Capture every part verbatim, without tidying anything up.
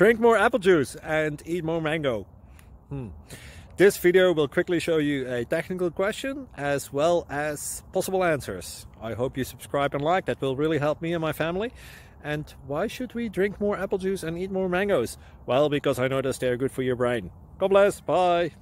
Drink more apple juice and eat more mango. Hmm. This video will quickly show you a technical question as well as possible answers. I hope you subscribe and like, that will really help me and my family. And why should we drink more apple juice and eat more mangoes? Well, because I noticed they're good for your brain. God bless, bye!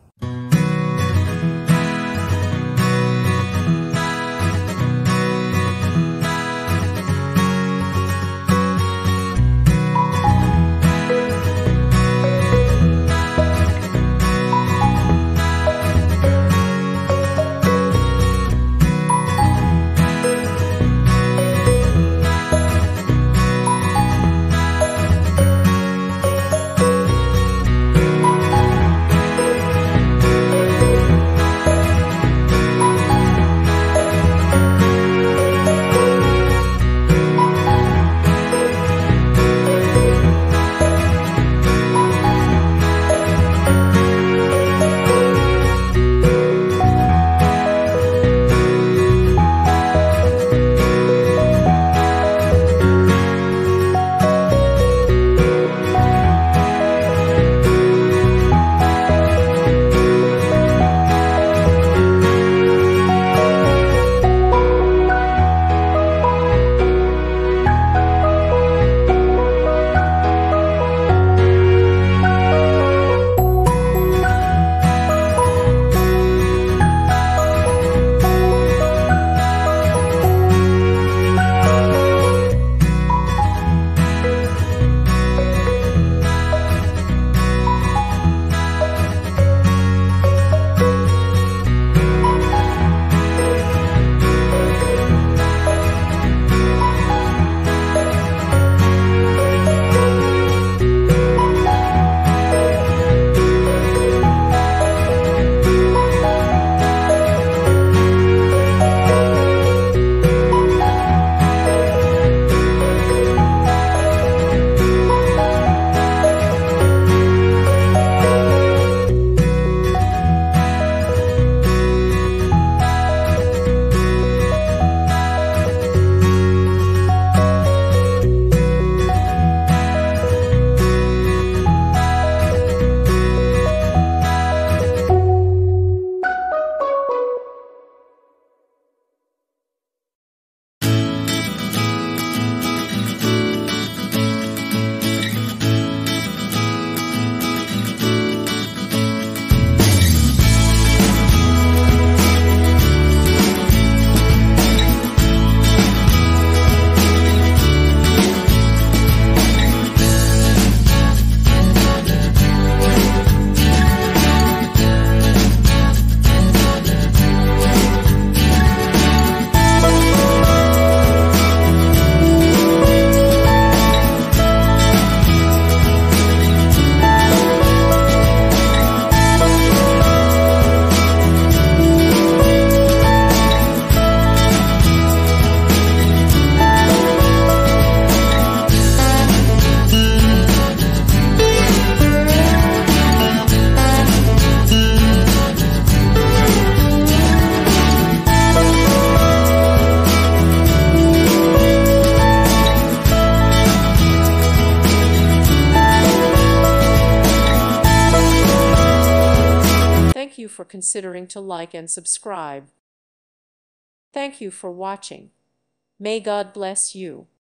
Thank you for considering to like and subscribe. Thank you for watching. May God bless you.